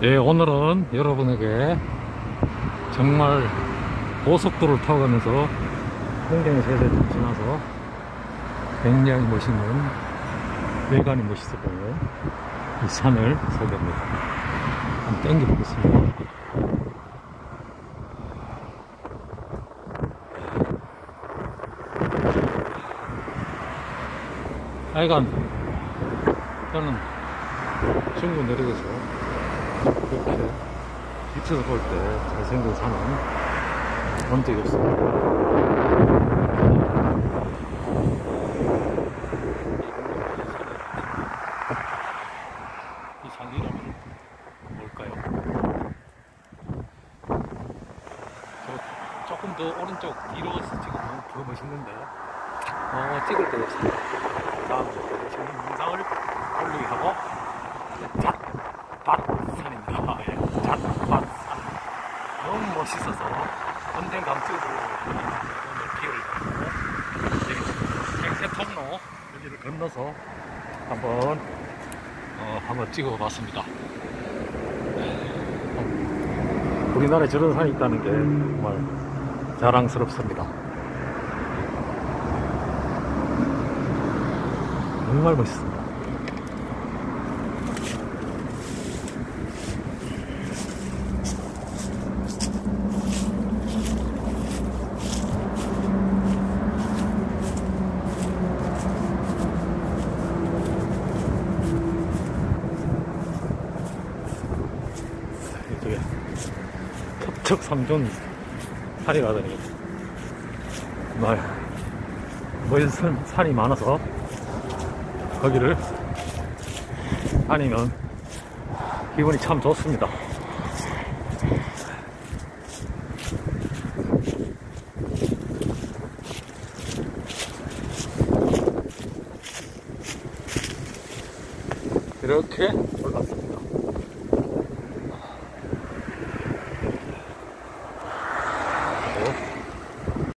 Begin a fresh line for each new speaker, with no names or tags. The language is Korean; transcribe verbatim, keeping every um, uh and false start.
네, 오늘은 여러분에게 정말 고속도로를 타고 가면서 풍경 세대를 지나서 굉장히 멋있는, 외관이 멋있어 보이는 이 산을 소개합니다. 한번 땡겨 보겠습니다. 하여간 저는 중구 내륙에서 이렇게 밑에서 볼 때 잘생긴 산은 본 적이 없습니다. 이 산 이름은 뭘까요? 저 조금 더 오른쪽 뒤로 찍으면 더 멋있는데 어, 찍을 데가 없습니다. 다음으로 멋있는 영상을 올리게 하고 잣밭산입니다. 예, 잣밭산 너무 멋있어서 언젠가 찍어보려고 오늘 기회를 잡고 행세통로 여기를 건너서 한번 어, 한번 찍어봤습니다. 우리나라에 저런 산이 있다는 게 정말 자랑스럽습니다. 정말 멋있습니다. 이쪽에 첩첩삼존 산이 가더니 정말 멋있는 산이 많아서 거기를 다니면 기분이 참 좋습니다. 이렇게 올랐습니다.